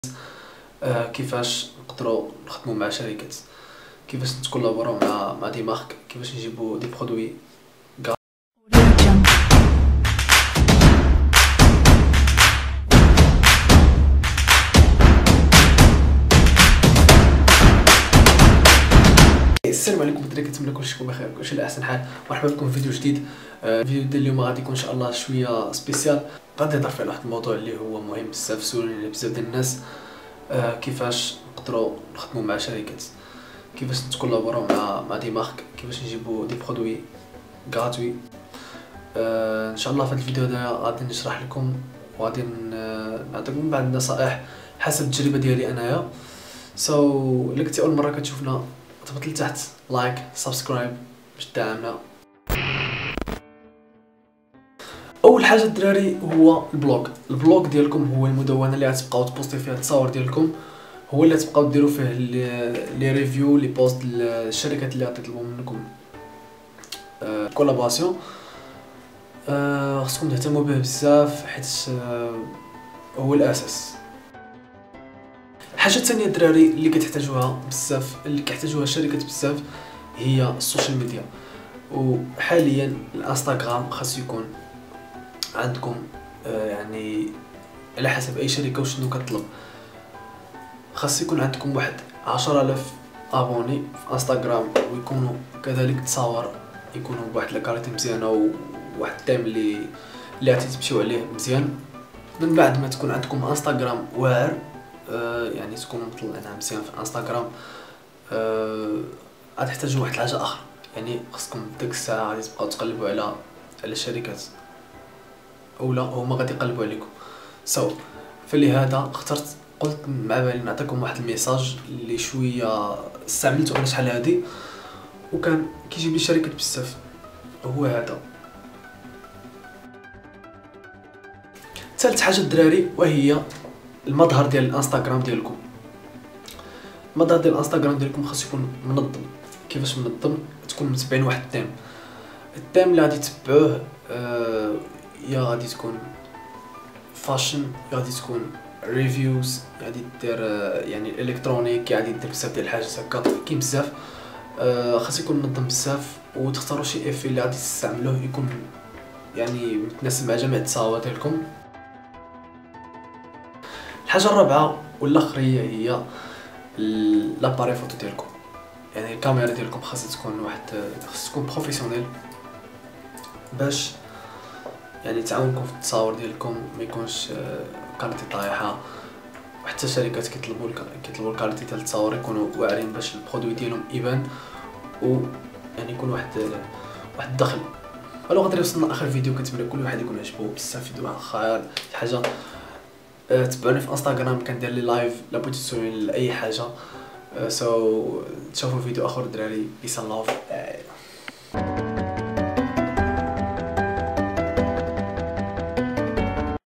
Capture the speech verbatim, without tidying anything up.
آه كيفاش نقدروا نخدموا مع شركات، كيفاش نتكولابورو مع مع دي مارك، كيفاش نجيبوا دي برودوي. السلام عليكم الدراري، كنتمنى كلشي يكون بخير كلشي على احسن حال. مرحبا بكم في فيديو جديد. آه، الفيديو ديال اليوم غادي يكون ان شاء الله شويه سبيسيال، غادي نهضر فيه على واحد الموضوع اللي هو مهم بزاف، سولوني بزاف ديال الناس. آه، كيفاش نقدروا نخدموا مع شركات، كيفاش نتكولابورو مع مع دي مارك، كيفاش نجيبوا دي برودوي غراتوي. آه، ان شاء الله في هذا الفيديو هذا غادي نشرح لكم وغادي نعطيكم بعض النصائح حسب التجربه ديالي انايا. سو الا كنتي اول مره كتشوفنا تهبط لتحت لايك سبسكرايب باش تدعمنا. اول حاجه الدراري هو البلوغ. البلوغ ديالكم هو المدونه اللي غتبقاو تبوستي فيها التصاور ديالكم، هو اللي تبقاو ديروا فيه لي ريفيو لي بوست للشركات اللي غتطلبوا منكم آه كولابوراسيون. آه خصكم تهتموا به بزاف حيت آه هو الاساس. الحاجه الثانيه الدراري اللي كتحتاجوها بزاف، اللي كيحتاجوها الشركات بزاف، هي السوشيال ميديا. وحاليا الانستغرام خاص يكون عندكم آه يعني على حسب اي شركه وشنو كطلب، خاص يكون عندكم واحد عشرة آلاف ابوني في انستغرام، ويكونوا كذلك تصاور يكونوا بواحد لاكاليتي مزيانه وواحد التيم اللي اللي غادي تمشيو عليه مزيان. من بعد ما تكون عندكم انستغرام واعر، آه يعني تكونوا مطلعينها مزيان في انستغرام، آه غتحتاجوا واحد الحاجه اخرى، يعني خصكم ديك الساعه غادي تبقاو تقلبوا على على الشركات اولا هما غادي يقلبوا عليكم. سو so, فلهذا اخترت قلت مع بالي نعطيكم واحد الميساج اللي شويه استعملته انا شحال هادي وكان كيجيب لي شركات بزاف، هو هذا. ثالث حاجه الدراري وهي المظهر ديال الانستغرام ديالكم. المظهر ديال الانستغرام ديالكم خاص يكون منظم. كيفاش منظم؟ تكون متبعين واحد التيم. التيم اللي غادي تتبعوه آه يا غادي تكون فاشن، يا غادي تكون ريفيوز، غادي دير آه يعني الكترونيك، غادي دير بزاف ديال الحاجات هكا، كاين بزاف. آه خاص يكون منظم بزاف، وتختاروا شي افي اللي غادي تستعملوه يكون يعني متناسب مع جميع التصاور ديالكم. الحاجه الرابعه والاخريه هي لاباري فوتو ديالكم، يعني الكاميرا ديالكم خاصها تكون واحد خاصها تكون بروفيسيونيل باش يعني تعاونكم في التصاور ديالكم، ما يكونش كاليتي طايحه. وحتى الشركات كيطلبوا كيطلبوا الكاليتي ديال التصاور يكونوا واعرين باش البرودوي ديالهم يبان و يعني يكون واحد واحد الدخل. الو غادي وصلنا اخر فيديو، كنتمنى كل واحد يكون عجبو بزاف فيديو خير شي حاجه. أه تبعوني في انستغرام، كندير لي لايف لا بغيتو تسولوني لاي حاجه. سو أه so, تشوفوا فيديو اخر دراري. بيس الله.